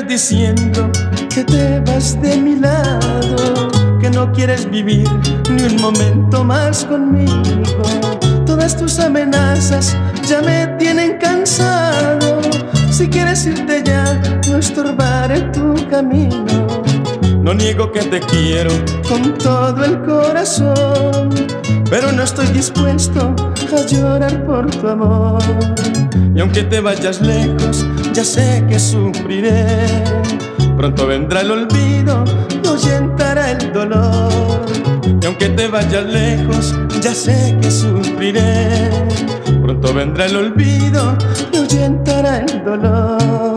diciendo que te vas de mi lado, que no quieres vivir ni un momento más conmigo. Todas tus amenazas ya me tienen cansado. Si quieres irte ya, no estorbaré tu camino. No niego que te quiero con todo el corazón, pero no estoy dispuesto a llorar por tu amor. Y aunque te vayas lejos, ya sé que sufriré. Pronto vendrá el olvido y ahuyentará el dolor. Y aunque te vayas lejos, ya sé que sufriré. Pronto vendrá el olvido y ahuyentará el dolor.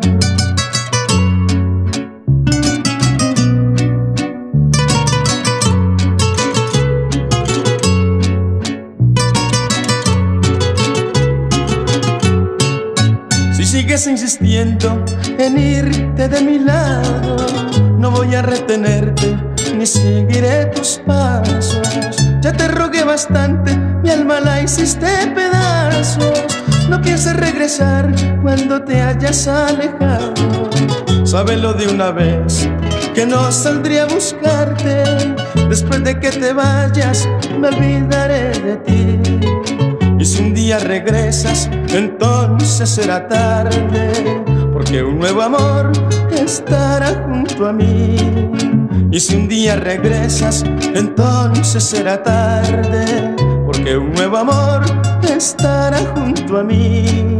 Si sigues insistiendo en irte de mi lado, no voy a retenerte ni seguiré tus pasos. Ya te rogué bastante, mi alma la hiciste pedazos. No pienses regresar cuando te hayas alejado. Sábelo de una vez que no saldré a buscarte. Después de que te vayas me olvidaré de ti. Y si un día regresas, entonces será tarde, porque un nuevo amor estará junto a mí. Y si un día regresas, entonces será tarde, porque un nuevo amor estará junto a mí.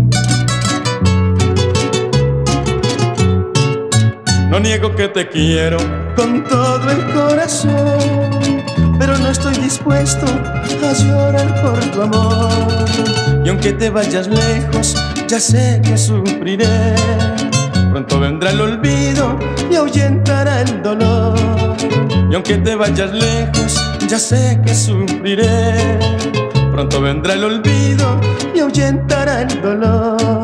No niego que te quiero con todo el corazón, pero no estoy dispuesto a llorar por tu amor. Y aunque te vayas lejos, ya sé que sufriré. Pronto vendrá el olvido y ahuyentará el dolor. Y aunque te vayas lejos, ya sé que sufriré. Pronto vendrá el olvido y ahuyentará el dolor.